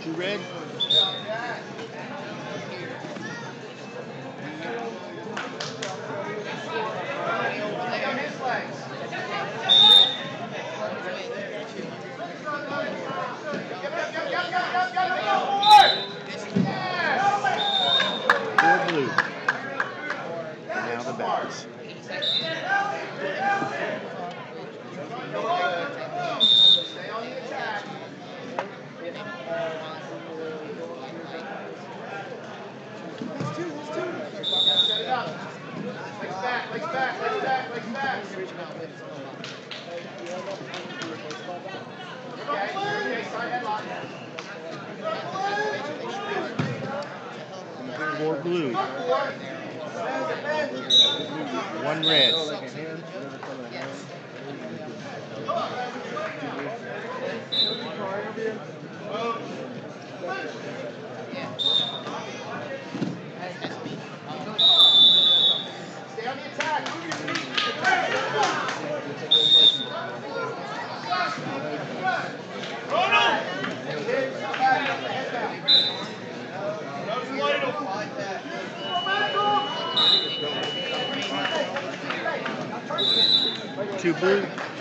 Two red. Four blue. Now the bats. Four blue. One red. Stay on the attack. Two blue.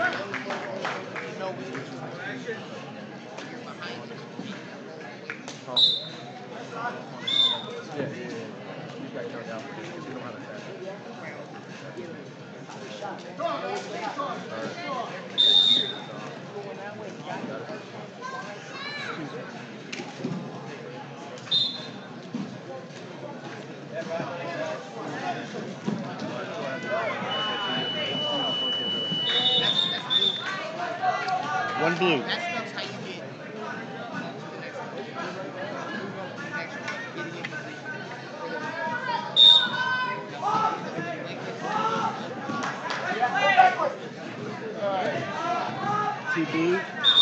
One blue. Two blue.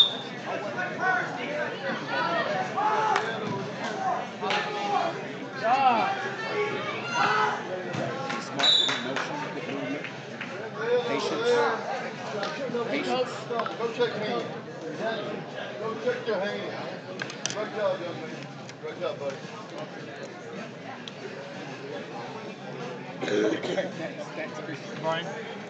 Patience. Go check hands. Go check your hands. Good job, young man. Good job, buddy. Fine.